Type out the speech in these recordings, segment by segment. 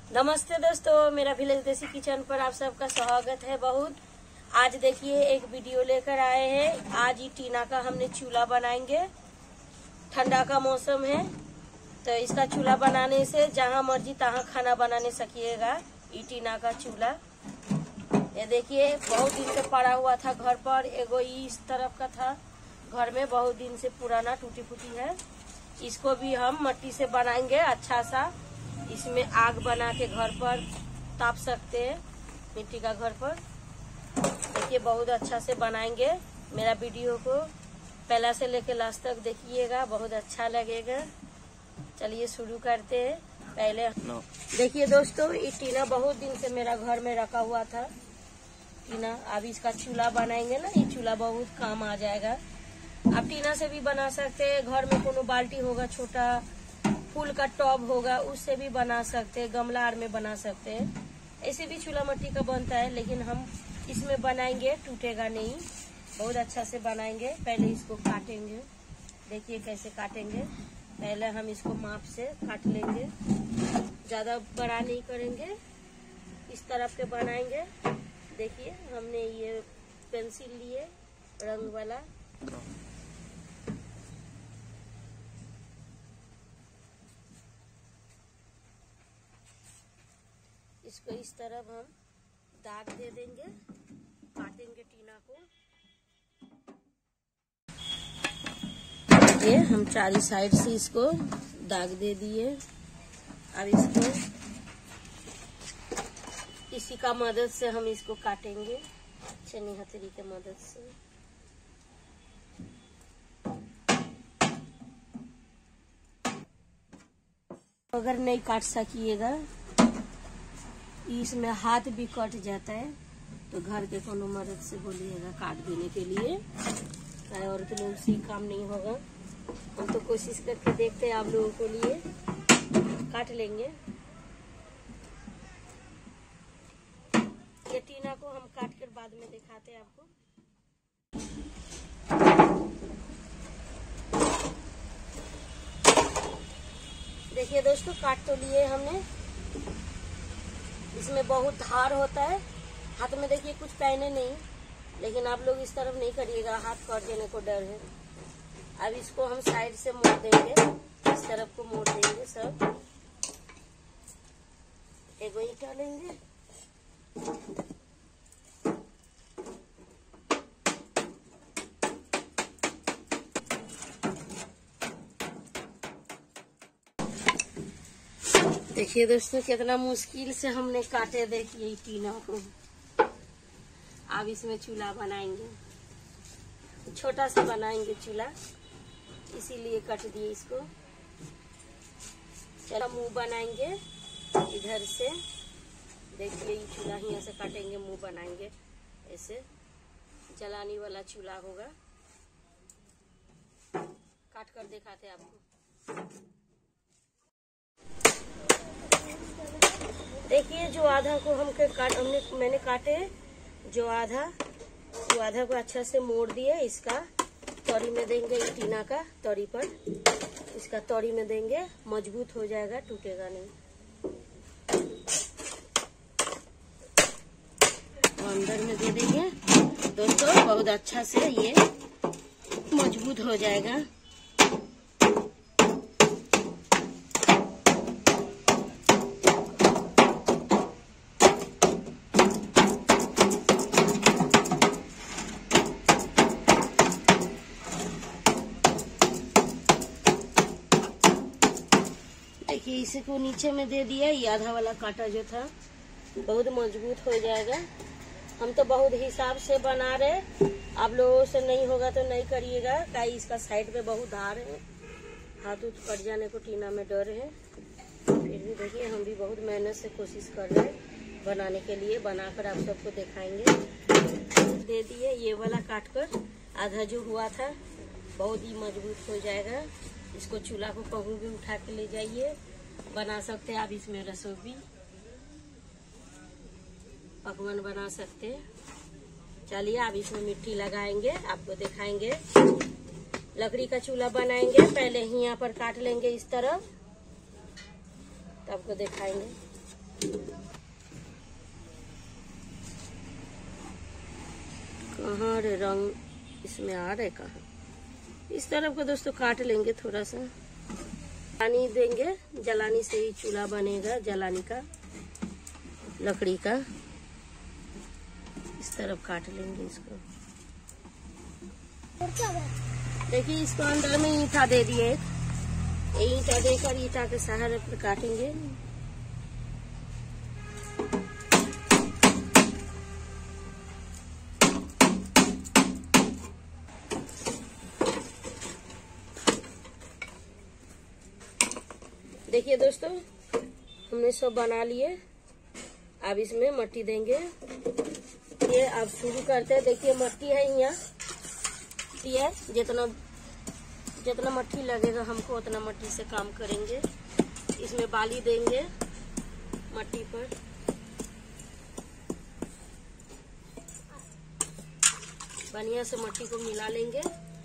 नमस्ते दोस्तों, मेरा विलेज देसी किचन पर आप सबका स्वागत है। बहुत आज देखिए एक वीडियो लेकर आए हैं। आज ही टीना का हमने चूल्हा बनाएंगे। ठंडा का मौसम है तो इसका चूल्हा बनाने से जहां मर्जी तहां खाना बनाने सकिएगा। ये टीना का चूल्हा ये देखिए बहुत दिन से पड़ा हुआ था घर पर। एगो इस तरफ का था घर में, बहुत दिन से पुराना टूटी फूटी है। इसको भी हम मिट्टी से बनाएंगे अच्छा सा। इसमें आग बना के घर पर ताप सकते हैं, मिट्टी का घर पर। देखिए बहुत अच्छा से बनाएंगे। मेरा वीडियो को पहला से लेकर लास्ट तक देखिएगा, बहुत अच्छा लगेगा। चलिए शुरू करते हैं। पहले देखिए दोस्तों, ये टीना बहुत दिन से मेरा घर में रखा हुआ था टीना। अब इसका चूल्हा बनाएंगे ना, ये चूल्हा बहुत काम आ जाएगा। आप टीना से भी बना सकते हैं। घर में कोनो बाल्टी होगा, छोटा फूल का टब होगा, उससे भी बना सकते हैं। गमला आड़ में बना सकते हैं। ऐसे भी चूल्हा मिट्टी का बनता है, लेकिन हम इसमें बनाएंगे, टूटेगा नहीं। बहुत अच्छा से बनाएंगे। पहले इसको काटेंगे। देखिए कैसे काटेंगे। पहले हम इसको माप से काट लेंगे, ज्यादा बड़ा नहीं करेंगे। इस तरफ के बनाएंगे। देखिए हमने ये पेंसिल लिए रंग वाला। इसको इस तरफ हम दाग दे देंगे, काटेंगे टीना को। ये हम चारों साइड से इसको दाग दे दिए। अब इसको इसी का मदद से हम इसको काटेंगे, छेनी हथेली के मदद से। अगर नहीं काट सकिएगा, इसमें हाथ भी कट जाता है, तो घर के कोनो मदद से बोलिएगा काट देने के लिए। और तो लोग से काम नहीं होगा। हम तो कोशिश करके देखते हैं आप लोगों के लिए। काट लेंगे। ये टीना को हम काट कर बाद में दिखाते हैं आपको। देखिए दोस्तों, काट तो लिए हमने। इसमें बहुत धार होता है। हाथ में देखिए कुछ पहने नहीं, लेकिन आप लोग इस तरफ नहीं करिएगा, हाथ कट जाने को डर है। अब इसको हम साइड से मोड़ देंगे, इस तरफ को मोड़ देंगे सब। एगो ईंटा लेंगे। देखिए दोस्तों, कितना मुश्किल से हमने काटे। देखिए टीना को। अब इसमें चूल्हा बनाएंगे। छोटा सा बनाएंगे चूल्हा, इसीलिए कट दिए इसको। चलो मुंह बनाएंगे इधर से। देखिए ये चूल्हा यहाँ से काटेंगे, मुंह बनाएंगे ऐसे। जलाने वाला चूल्हा होगा। काट कर दिखाते आपको। देखिए जो आधा को मैंने काटे, जो आधा, वो आधा को अच्छा से मोड़ दिए। इसका तौरी में देंगे, टीना का तौरी पर इसका तौरी में देंगे, मजबूत हो जाएगा, टूटेगा नहीं। अंदर में दे देंगे दोस्तों, बहुत अच्छा से ये मजबूत हो जाएगा। देखिए इसी को नीचे में दे दिया। ये आधा वाला काटा जो था, बहुत मजबूत हो जाएगा। हम तो बहुत हिसाब से बना रहे, आप लोगों से नहीं होगा तो नहीं करिएगा। काई इसका साइड पे बहुत धार है, हाथ उठ कट जाने को टीना में डर है। फिर भी देखिए हम भी बहुत मेहनत से कोशिश कर रहे हैं बनाने के लिए। बनाकर आप सबको दिखाएंगे। दे दिए ये वाला काट कर, आधा जो हुआ था बहुत ही मजबूत हो जाएगा। इसको चूल्हा को कभी भी उठा के ले जाइए, बना सकते हैं आप। इसमें रसोई भी पकवान बना सकते हैं। चलिए अब इसमें मिट्टी लगाएंगे, आपको दिखाएंगे। लकड़ी का चूल्हा बनाएंगे। पहले ही यहाँ पर काट लेंगे इस तरफ, तब को दिखाएंगे। कहाँ रे रंग इसमें आ रहे कहाँ। इस तरफ को दोस्तों काट लेंगे थोड़ा सा, पानी देंगे, जलानी से ही चूल्हा बनेगा, जलानी का लकड़ी का। इस तरफ काट लेंगे इसको। देखिए इसको अंदर में ईंटा दे दिए, ईंटा देकर ईंटा के सहारे पर काटेंगे। देखिए दोस्तों हमने सब बना लिए। अब इसमें मट्टी देंगे। ये अब शुरू करते हैं। देखिए मट्टी है यहाँ, ये जितना जितना मट्टी लगेगा हमको उतना मट्टी से काम करेंगे। इसमें बाली देंगे मट्टी पर। बढ़िया से मट्टी को मिला लेंगे।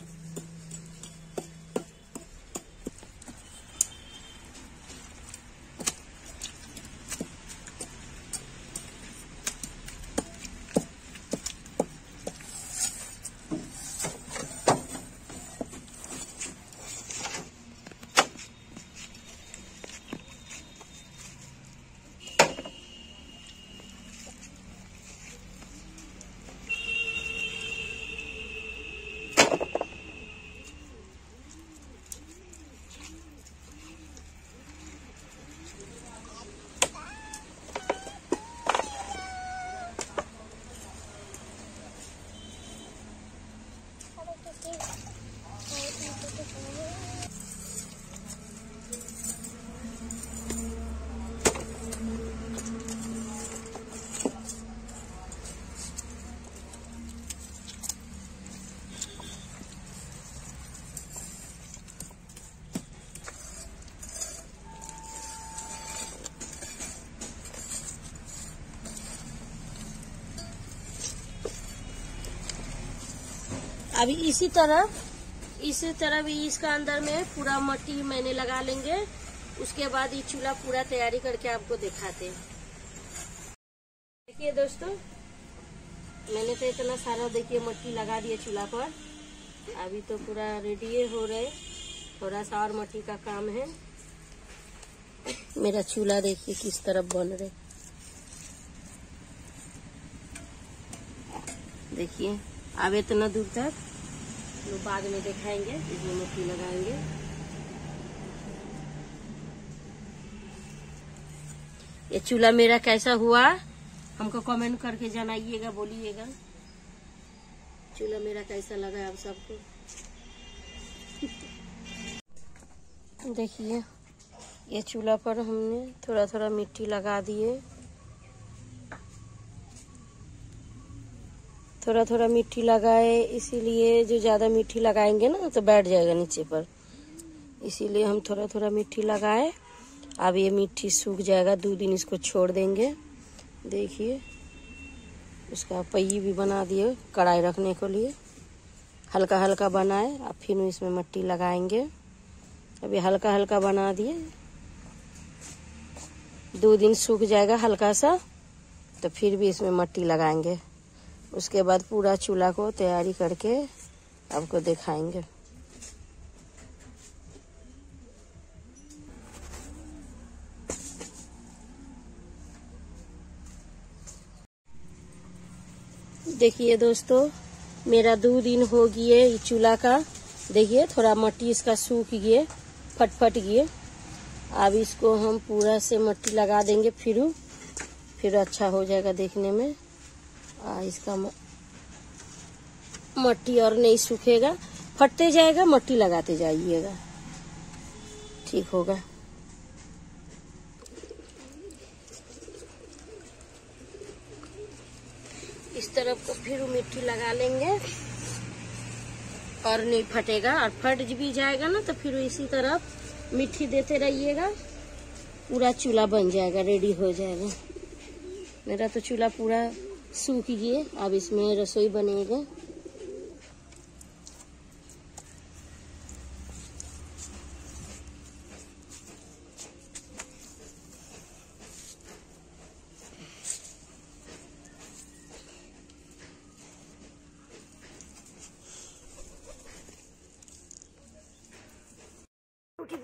अभी इसी तरह भी इसका अंदर में पूरा मट्टी मैंने लगा लेंगे। उसके बाद ये चूल्हा पूरा तैयारी करके आपको दिखाते हैं। देखिए दोस्तों मैंने तो इतना सारा देखिए मट्टी लगा दिया चूल्हा पर। अभी तो पूरा रेडी हो रहे, थोड़ा सा और मट्टी का काम है। मेरा चूल्हा देखिए किस तरफ बन रहे। देखिए अब इतना दूर तक तो बाद में दिखाएंगे, इसमें मट्टी लगाएंगे। ये चूल्हा मेरा कैसा हुआ हमको कमेंट करके जनाइएगा, बोलिएगा चूल्हा मेरा कैसा लगा आप सबको। देखिए ये चूल्हा पर हमने थोड़ा थोड़ा मिट्टी लगा दिए, थोड़ा थोड़ा मिट्टी लगाए, इसीलिए जो ज़्यादा मिट्टी लगाएंगे ना तो बैठ जाएगा नीचे पर, इसीलिए हम थोड़ा थोड़ा मिट्टी लगाए। अब ये मिट्टी सूख जाएगा, 2 दिन इसको छोड़ देंगे। देखिए उसका पहिया भी बना दिए कढ़ाई रखने के लिए, हल्का हल्का बनाए। अब फिर इसमें मिट्टी लगाएंगे। अभी हल्का हल्का बना दिए, 2 दिन सूख जाएगा हल्का सा, तो फिर भी इसमें मिट्टी लगाएंगे। उसके बाद पूरा चूल्हा को तैयारी करके आपको दिखाएंगे। देखिए दोस्तों मेरा 2 दिन हो गए चूल्हा का। देखिए थोड़ा मिट्टी इसका सूख गए, फट गए। अब इसको हम पूरा से मिट्टी लगा देंगे, फिर अच्छा हो जाएगा देखने में। इसका मिट्टी और नहीं सूखेगा, फटते जाएगा, मिट्टी लगाते जाइएगा, ठीक होगा। इस तरफ को फिर मिट्टी लगा लेंगे और नहीं फटेगा, और फट भी जाएगा ना तो फिर इसी तरफ मिट्टी देते रहिएगा, पूरा चूल्हा बन जाएगा, रेडी हो जाएगा। मेरा तो चूल्हा पूरा सूख गया, अब इसमें रसोई बनेगा।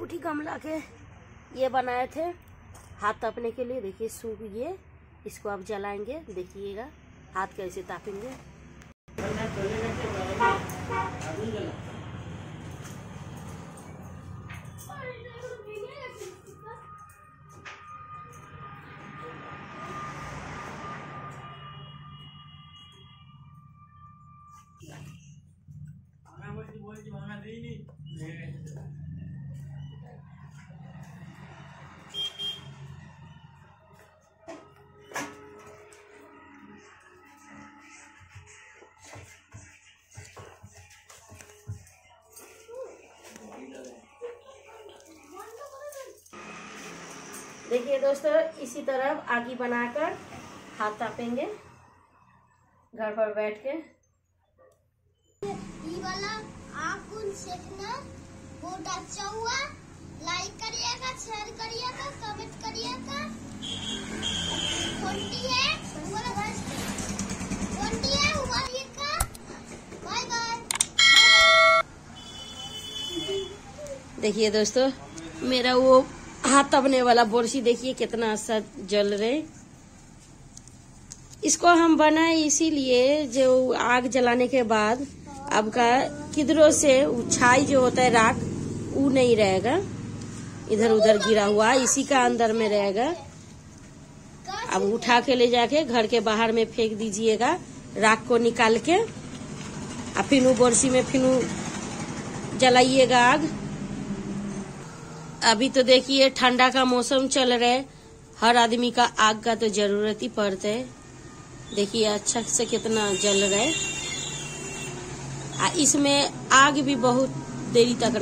पुटी गमला के ये बनाए थे हाथ तापने के लिए। देखिए सूख ये, इसको अब जलाएंगे, देखिएगा हाथ कैसे तापेंगे। देखिए दोस्तों, इसी तरह आगी बनाकर हाथ तापेंगे घर पर बैठ के। ये वाला आकुन सेकना बहुत अच्छा हुआ। लाइक करिएगा, शेयर करिएगा, कमेंट करिएगा। कौनटी है उमारिएगा। Bye bye. देखिए दोस्तों, मेरा वो हाथ तपने वाला बोरसी देखिए कितना अच्छा जल रहे। इसको हम बनाए इसीलिए जो आग जलाने के बाद आपका किधरों से छाई जो होता है राख वो नहीं रहेगा, इधर उधर गिरा हुआ इसी का अंदर में रहेगा। अब उठा के ले जाके घर के बाहर में फेंक दीजिएगा राख को निकाल के, और फिर वो बोरसी में फिर जलाइएगा आग। अभी तो देखिए ठंडा का मौसम चल रहा है, हर आदमी का आग का तो जरूरत ही पड़ता है। देखिए अच्छा से कितना जल रहा है, इसमें आग भी बहुत देरी तक